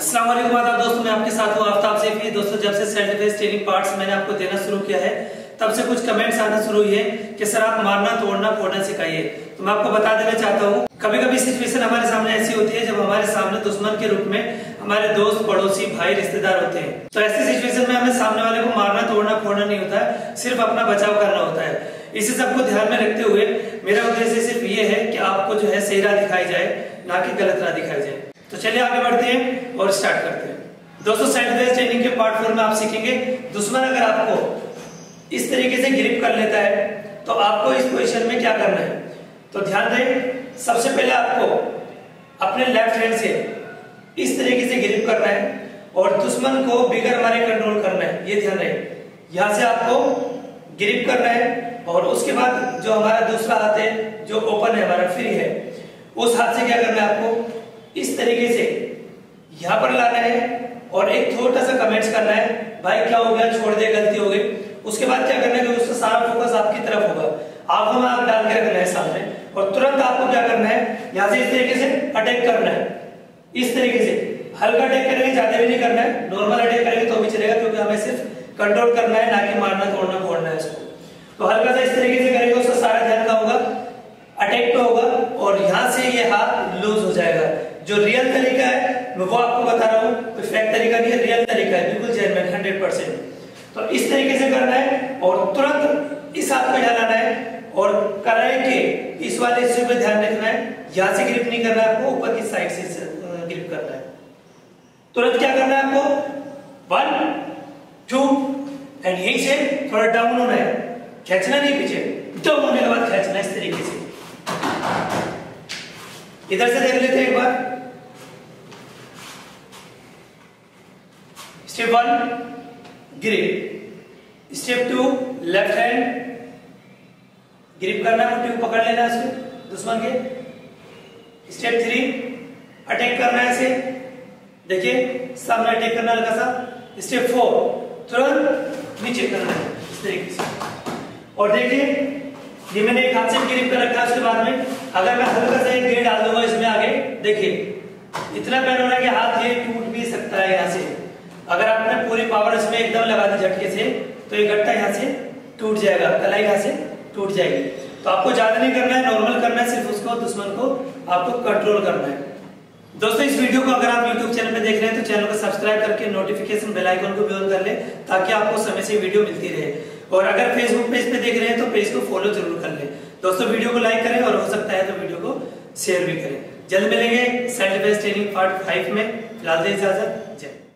अस्सलाम वालेकुम आदाब दोस्तों, मैं आपके साथ हूँ आफ्ताब सैफी। दोस्तों, जब से सेल्फ डिफेंस ट्रेनिंग पार्ट्स मैंने आपको देना शुरू किया है तब से कुछ कमेंट्स आना शुरू हुए हैं कि सर आप मारना तोड़ना फोड़ना सिखाइए। तो मैं आपको बता देना चाहता हूँ, कभी कभी सिचुएशन हमारे सामने ऐसी होती है जब हमारे सामने दुश्मन के रूप में हमारे दोस्त, पड़ोसी, भाई, रिश्तेदार होते हैं। तो ऐसी सिचुएशन में हमें सामने वाले को मारना तोड़ना फोड़ना नहीं होता है, सिर्फ अपना बचाव करना होता है। इसी सबको ध्यान में रखते हुए मेरा उद्देश्य सिर्फ ये है कि आपको जो है सही राह दिखाई जाए, ना कि गलत राह दिखाई जाए। तो चलिए आगे बढ़ते हैं और स्टार्ट करते हैं। दोस्तों, सेल्फ डिफेंस ट्रेनिंग के पार्ट 4 में आप सीखेंगे दुश्मन अगर आपको इस तरीके से ग्रिप कर लेता है तो आपको इस पोजीशन में क्या करना है। तो ध्यान दें, सबसे पहले आपको अपने लेफ्ट हैंड से इस तरीके से ग्रिप करना है और दुश्मन को बिगर मारे कंट्रोल करना है। ये ध्यान रहे, यहां से आपको ग्रिप करना है और उसके बाद जो हमारा दूसरा हाथ है जो ओपन है, हमारा फ्री है, उस हाथ से क्या करना है आपको इस तरीके से यहां पर लाना है और एक छोटा सा कमेंट्स करना है, भाई क्या हो गया, छोड़ दे, गलती हो गई। उसके बाद क्या करना है कि उसका सारा फोकस आपकी तरफ होगा, आंखों में आंख डाल के रखना है सामने और तुरंत आपको क्या करना है, यहां से इस तरीके से अटैक करना है। इस तरीके से हल्का अटैक करेंगे, ज्यादा भी नहीं करना है, नॉर्मल अटैक करेंगे तो भी चलेगा, क्योंकि हमें सिर्फ कंट्रोल करना है, ना कि मारना तोड़ना फोड़ना है इसको। तो हल्का सा इस तरीके से करेंगे, उसका सारा ध्यान का होगा अटैक पे होगा और यहां से ये हाथ लूज हो जाएगा। जो रियल तरीका है मैं वो आपको बता रहा हूँ, कोई फेक तरीका नहीं है, रियल तरीका है, बिल्कुल जेन्युइन 100%। तो इस तरीके से करना है और तुरंत इस हाथ पे डालना है और कलाई के इस वाले हिस्से पे ध्यान रखना है, यहां से ग्रिप नहीं करना है आपको, ऊपर की साइड से ग्रिप करना है। तुरंत क्या करना है आपको 1 2 एंड यहीं से थोड़ा डाउन होना है, खींचना नहीं पीछे, डाउन होने के बाद खींचना इस तरीके से। इधर से देख लेते हैं एक बार। Step 1 grip, step 2 left hand grip करना है, मुट्ठी को पकड़ लेना है उसके दुश्मन के। स्टेप 3 अटैक करना है इसे, देखिए सामने अटैक करना हल्का सा। स्टेप 4 तुरंत नीचे करना है इस तरीके से। और देखिए ये मैंने एक हाथ से ग्रिप कर रखा है, उसके बाद में अगर मैं हल्का सा एक गिर डाल दूंगा इसमें आगे, देखिए इतना पैर होना है कि हाथ ये टूट भी सकता है यहाँ से। अगर आपने पूरी पावर इसमें एकदम लगा दी झटके से तो ये गट्टा यहाँ से टूट जाएगा, कलाई यहाँ से टूट जाएगी। तो आपको ज्यादा नहीं करना है, नॉर्मल करना है, सिर्फ उसको दुश्मन को आपको कंट्रोल करना है। दोस्तों, इस वीडियो को अगर आप YouTube चैनल पे देख रहे हैं तो चैनल को सब्सक्राइब करके नोटिफिकेशन बेल आइकन को भी ऑन कर ले, ताकि आपको समय से वीडियो मिलती रहे। और अगर फेसबुक पेज पे देख रहे हैं तो पेज को फॉलो जरूर कर ले। दोस्तों, वीडियो को लाइक करें और हो सकता है तो वीडियो को शेयर भी करें। जल्द मिलेंगे सेल्फ डिफेंस ट्रेनिंग पार्ट 5 में। फिलहाल दे इजाजत, जय।